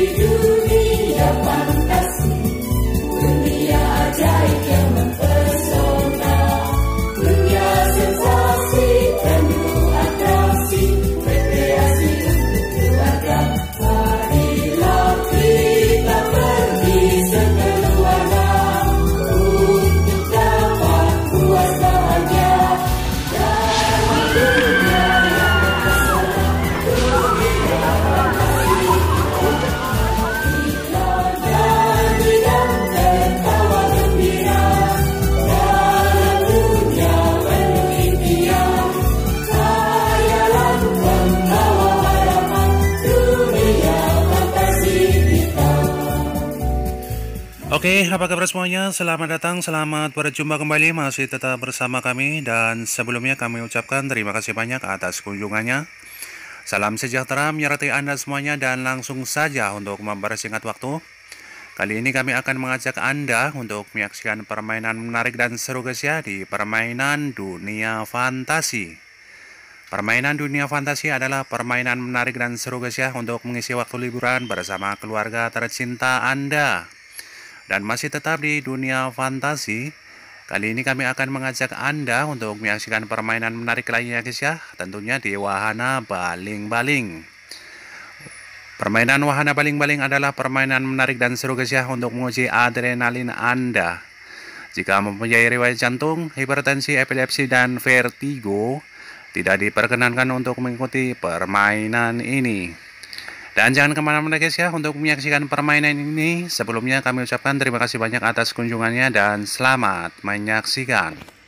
dunia fantasi, dunia ajaib yang mempesona, dunia sensasi penuh atraksi, rekreasi untuk keluarga. Marilah kita pergi sekeluarga untuk dapat puas bahagia dalam dunia yang mempesona, dunia fantasi. Kita nyanyi dan tertawa gembira dalam dunia penuh impian. Khayalan membawa harapan dunia fantasi kita. Oke, apa kabar semuanya? Selamat datang, selamat berjumpa kembali. Masih tetap bersama kami. Dan sebelumnya kami ucapkan terima kasih banyak atas kunjungannya. Salam sejahtera menyertai Anda semuanya. Dan langsung saja untuk mempersingkat waktu, kali ini kami akan mengajak Anda untuk menyaksikan permainan menarik dan seru guys ya, di permainan dunia fantasi. Permainan dunia fantasi adalah permainan menarik dan seru guys ya, untuk mengisi waktu liburan bersama keluarga tercinta Anda. Dan masih tetap di dunia fantasi, kali ini kami akan mengajak Anda untuk menyaksikan permainan menarik lainnya guys ya, tentunya di wahana baling-baling. Permainan wahana baling-baling adalah permainan menarik dan seru guys ya, untuk menguji adrenalin Anda. Jika mempunyai riwayat jantung, hipertensi, epilepsi, dan vertigo, tidak diperkenankan untuk mengikuti permainan ini. Dan jangan kemana-mana guys ya, untuk menyaksikan permainan ini. Sebelumnya kami ucapkan terima kasih banyak atas kunjungannya dan selamat menyaksikan.